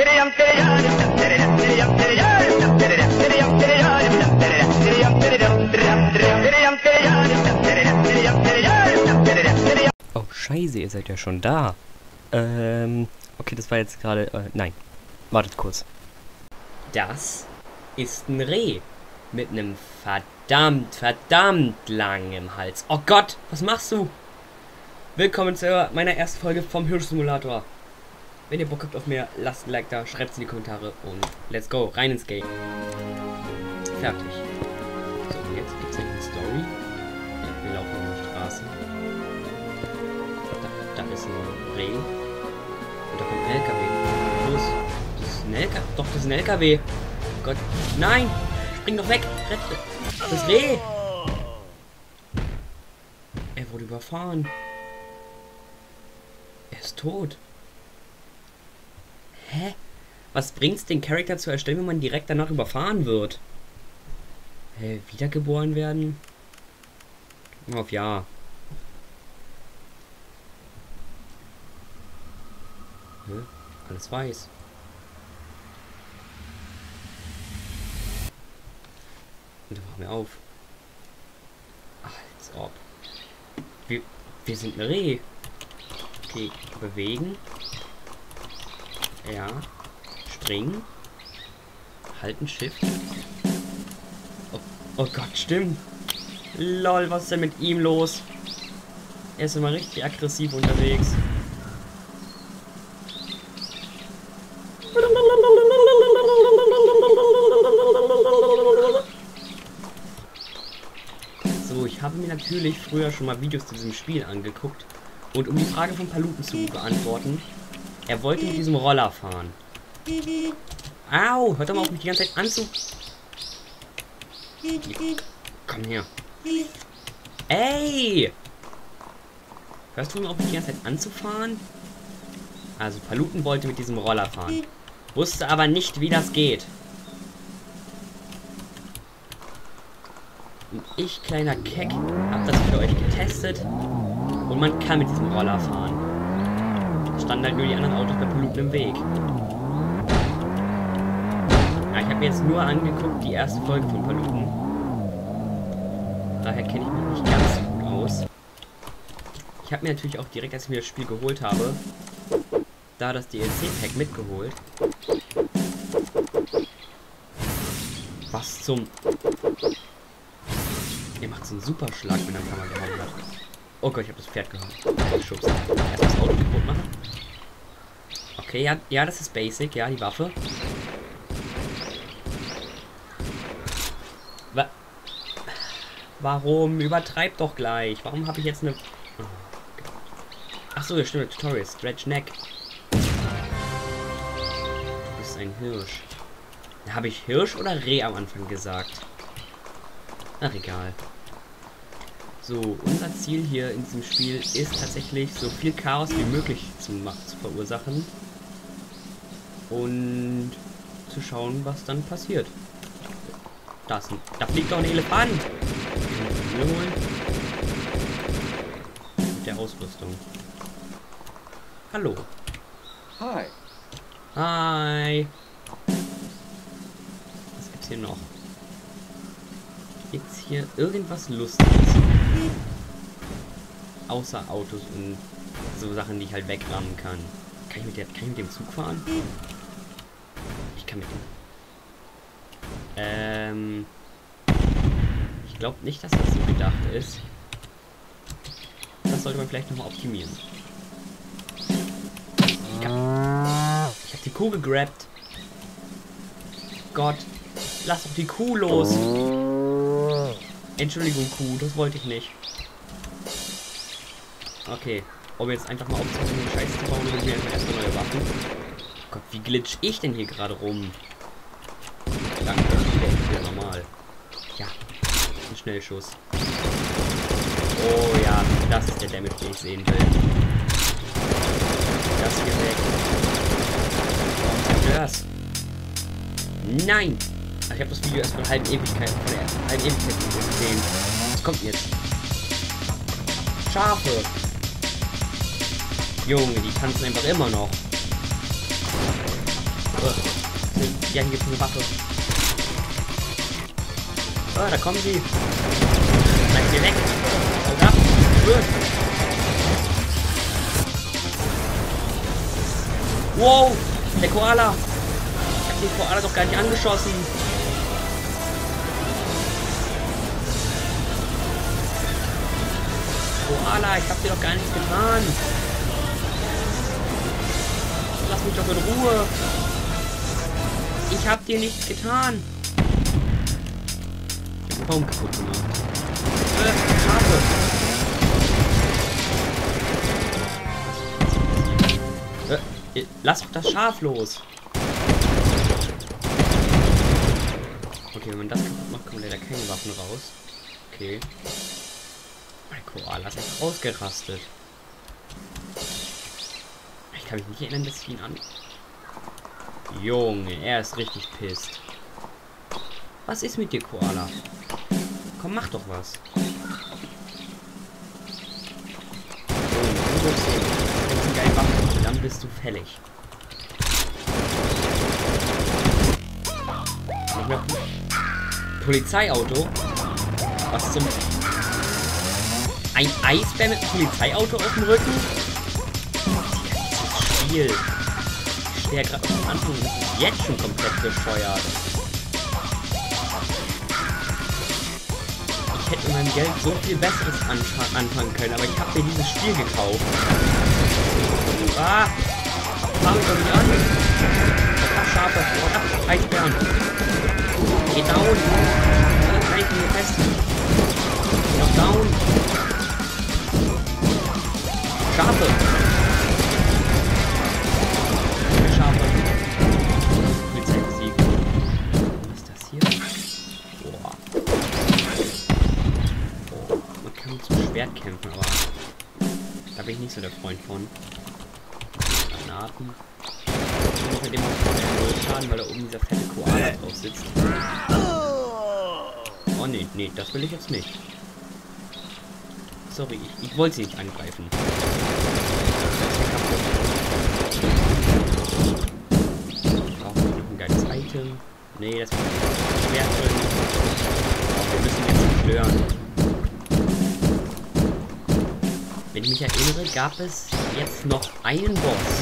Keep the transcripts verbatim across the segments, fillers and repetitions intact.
Oh, scheiße, ihr seid ja schon da. Ähm, okay, das war jetzt gerade... Äh, nein, wartet kurz. Das ist ein Reh mit einem verdammt, verdammt langen Hals. Oh Gott, was machst du? Willkommen zu meiner ersten Folge vom Hirschsimulator. Wenn ihr Bock habt auf mehr, lasst ein Like da, schreibt es in die Kommentare und let's go, rein ins Game. Fertig. So, und jetzt gibt es eine Story. Ja, wir laufen auf der Straße. Da, da ist ein Reh. Und da kommt ein L K W. Los. Das ist ein L K W. Doch, das ist ein L K W. Oh Gott. Nein! Spring doch weg! Rette! Das Reh! Er wurde überfahren. Er ist tot. Hä? Was bringt's den Charakter zu erstellen, wenn man direkt danach überfahren wird? Hä? Wiedergeboren werden? Auf ja. Hä? Alles weiß. Und dann machen wir auf. Als ob. Wir, wir sind ein Reh. Okay, bewegen. Ja. Springen. Halten, Shift. Oh, oh Gott, stimmt. Lol, was ist denn mit ihm los? Er ist immer richtig aggressiv unterwegs. So, ich habe mir natürlich früher schon mal Videos zu diesem Spiel angeguckt. Und um die Frage von Paluten zu beantworten, er wollte mit diesem Roller fahren. Au, hört doch mal auf, mich die ganze Zeit anzu... Komm her. Ey! Hörst du mal auf, mich die ganze Zeit anzufahren? Also, Paluten wollte mit diesem Roller fahren. Wusste aber nicht, wie das geht. Und ich, kleiner Keck, hab das für euch getestet. Und man kann mit diesem Roller fahren. Standen halt nur die anderen Autos bei Paluten im Weg. Ja, ich habe mir jetzt nur angeguckt, die erste Folge von Paluten. Daher kenne ich mich nicht ganz so gut aus. Ich habe mir natürlich auch direkt, als ich mir das Spiel geholt habe, da das D L C-Pack mitgeholt. Was zum... Ihr macht so einen Superschlag, wenn er am Kamera gehauen hat. Oh Gott, ich habe das Pferd gehauen. Schubs. Erst das Auto kaputt machen. Okay, ja, ja, das ist basic. Ja, die Waffe. Wa Warum? Übertreibt doch gleich. Warum habe ich jetzt eine... Oh, ach so, ja stimmt. Tutorial. Stretch Neck. Du bist ein Hirsch. Habe ich Hirsch oder Reh am Anfang gesagt? Ach, egal. So, unser Ziel hier in diesem Spiel ist tatsächlich, so viel Chaos wie möglich zu, zu verursachen. Und zu schauen, was dann passiert. Da, ist ein, da fliegt doch ein Elefant! Wir holen. Mit der Ausrüstung. Hallo. Hi. Hi. Was gibt's hier noch? Gibt's hier irgendwas Lustiges? Außer Autos und so Sachen, die ich halt wegrammen kann. Kann ich mit, der, kann ich mit dem Zug fahren? Ich kann mit dem... Ähm... Ich glaube nicht, dass das so gedacht ist. Das sollte man vielleicht nochmal optimieren. Ja. Ich habe die Kuh gegrabt. Gott, lass doch die Kuh los. Entschuldigung, Kuh, das wollte ich nicht. Okay, um jetzt einfach mal aufzuhören, den Scheiß zu bauen, und wir einfach erstmal neue Waffen. Gott, wie glitsch ich denn hier gerade rum? Danke, wieder normal. Ja, ein Schnellschuss. Oh ja, das ist der Damage, den ich sehen will. Das hier weg. Warum das? Nein! Ach, ich habe das Video erst von halben Ewigkeit, von der halben Ewigkeit gesehen. Was kommt jetzt? Schafe! Junge, die tanzen einfach immer noch. Ja, hier gibt es eine Waffe. Oh, da kommen sie. Bleibt mir weg. Haut ab. Wow, der Koala. Ich hab den Koala doch gar nicht angeschossen. Koala, ich hab dir doch gar nichts getan. Lass mich doch in Ruhe. Ich hab dir nichts getan. Ich hab den Baum kaputt gemacht. Äh, Schafe. Äh, lass doch das Schaf los. Okay, wenn man das kaputt macht, kommen leider keine Waffen raus. Okay. Mein Koala ist echt ausgerastet. Ich kann mich nicht erinnern, dass ich ihn an... Junge, er ist richtig pisst. Was ist mit dir, Koala? Komm, mach doch was. Junge, dann bist du fällig. Noch mehr Polizeiauto? Was zum... Ein Eisbär mit einem Polizeiauto auf dem Rücken? Das Spiel. Ich stehe ja gerade am Anfang und ist jetzt schon komplett bescheuert. Ich hätte mit meinem Geld so viel Besseres anfangen können, aber ich habe mir dieses Spiel gekauft. Ah! Fahr mich doch nicht an! Ach, Schafe! Ach, Eisbären! Geh down! Dann kann ich mir fest! Noch down! Schafe! Schafe! Polizeimusik. Was ist das hier? Boah. Boah. Man kann mit dem Schwert kämpfen, aber da bin ich nicht so der Freund von. Granaten. Ich mit dem auch Schaden, weil da oben dieser fette Koala drauf sitzt. Oh nee, nee, das will ich jetzt nicht. Sorry, ich, ich wollte sie nicht angreifen. Ich brauche noch ein geiles Item. Nee, das ist schwer drin. Wir müssen jetzt zerstören. Wenn ich mich erinnere, gab es jetzt noch einen Boss.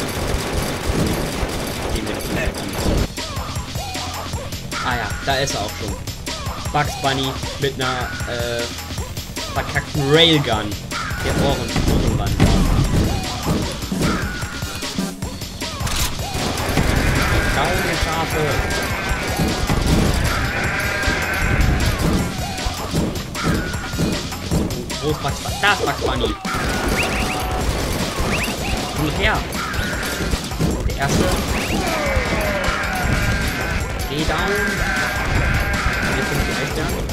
Den wir noch nicht erkennen. Ah ja, da ist er auch schon. Bugs Bunny mit einer äh, verkackten Railgun. Der Ohren Ohrenband. Down, ihr Schafe. Wo ist Bugs Bunny? Da ist Bugs Bunny. Komm her. Der erste. Geh down. Jetzt sind die Eisbären.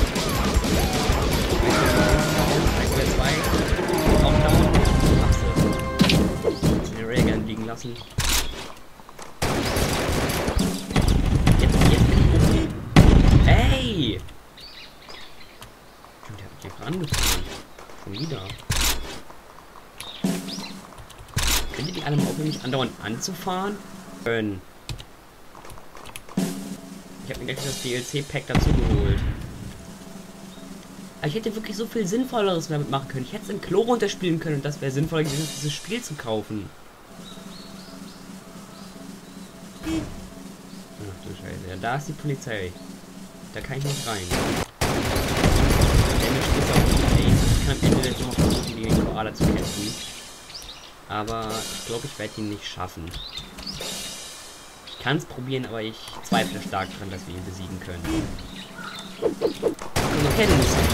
Eisbär zwei. Auch down. Ach so. Den Railgun liegen lassen. Jetzt, jetzt bin ich okay. Hey! Stimmt, der hat mich einfach angefangen. Schon wieder. Könnt ihr die alle mal aufhören, mich andauernd anzufahren? Können. Ich habe mir gleich das D L C-Pack dazu geholt. Aber ich hätte wirklich so viel Sinnvolleres damit machen können. Ich hätte es im Klo runterspielen können und das wäre sinnvoller gewesen, dieses Spiel zu kaufen. Ach du Scheiße. Ja, da ist die Polizei. Da kann ich nicht rein. Ich kann am Ende jetzt noch versuchen, gegen den Koala zu kämpfen. Aber ich glaube, ich werde ihn nicht schaffen. Ich kann es probieren, aber ich zweifle stark daran, dass wir ihn besiegen können. Okay, du musst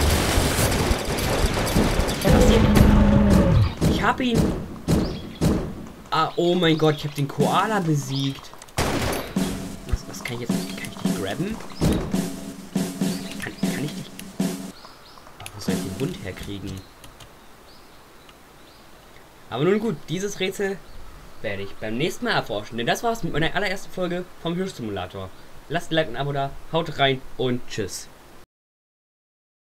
ich habe ihn. Ah, oh mein Gott, ich habe den Koala besiegt. Was, was kann ich jetzt? Kann ich dich grabben? Kann, kann ich dich... Ach, wo soll ich den Hund herkriegen? Aber nun gut, dieses Rätsel werde ich beim nächsten Mal erforschen. Denn das war's mit meiner allerersten Folge vom Hirschsimulator. Lasst ein Like und ein Abo da, haut rein und tschüss.